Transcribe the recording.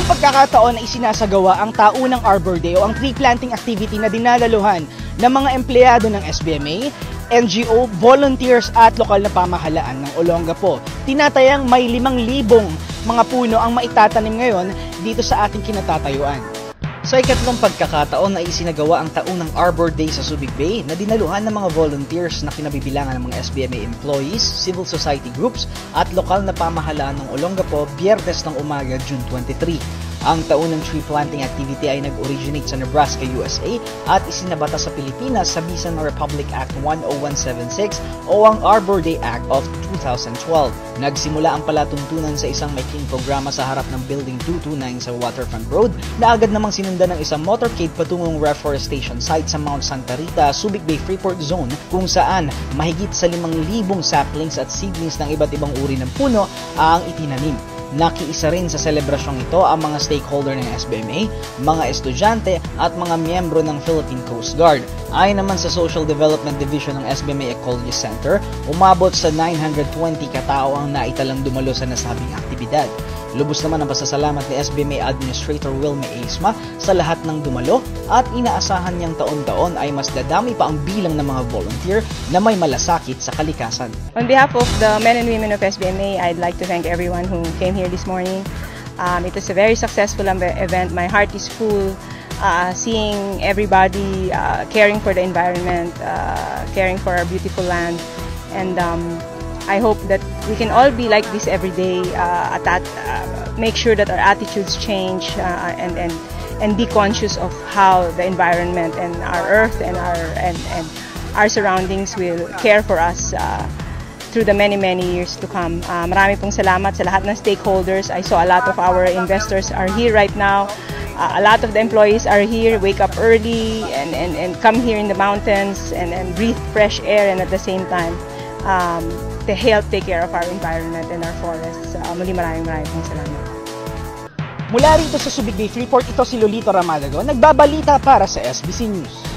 pagkakataon na isinasagawa ang taunang Arbor Day o ang tree planting activity na dinalaluhan ng mga empleyado ng SBMA, NGO, volunteers at lokal na pamahalaan ng Olongapo. Tinatayang may 5,000 mga puno ang maitatanim ngayon dito sa ating kinatatayuan. Sa ikatlong pagkakataon ay isinagawa ang taunang Arbor Day sa Subic Bay na dinaluhan ng mga volunteers na kinabibilangan ng mga SBMA employees, civil society groups at lokal na pamahalaan ng Olongapo Biyernes ng umaga, June 23. Ang taunang tree planting activity ay nag-originate sa Nebraska, USA at isinabata sa Pilipinas sa bisa ng Republic Act 10176 o ang Arbor Day Act of 2012. Nagsimula ang palatuntunan sa isang maikling programa sa harap ng Building 229 sa Waterfront Road na agad namang sinundan ng isang motorcade patungong reforestation site sa Mount Santa Rita, Subic Bay Freeport Zone kung saan mahigit sa 5,000 saplings at seedlings ng iba't ibang uri ng puno ang itinanim. Nakiisa rin sa selebrasyong ito ang mga stakeholder ng SBMA, mga estudyante at mga miyembro ng Philippine Coast Guard. Ayon naman sa Social Development Division ng SBMA Ecology Center, umabot sa 920 katao ang naitalang dumalo sa nasabing aktibidad. Lubos naman ang pasasalamat ni SBMA Administrator Wilma Aisma sa lahat ng dumalo at inaasahan niyang taon-taon ay mas dadami pa ang bilang ng mga volunteer na may malasakit sa kalikasan. On behalf of the men and women of SBMA, I'd like to thank everyone who came here this morning. It was a very successful event. My heart is full seeing everybody caring for the environment, caring for our beautiful land, and I hope that we can all be like this every day, make sure that our attitudes change and be conscious of how the environment and our earth and our surroundings will care for us through the many years to come. Marami pong salamat sa lahat ng stakeholders. I saw a lot of our investors are here right now. A lot of the employees are here, wake up early and come here in the mountains and breathe fresh air, and at the same time to help take care of our environment and our forests. Muli maraming pong salamat. Mula rito sa Subic Bay Freeport, ito si Lolito Ramalago, nagbabalita para sa SBC News.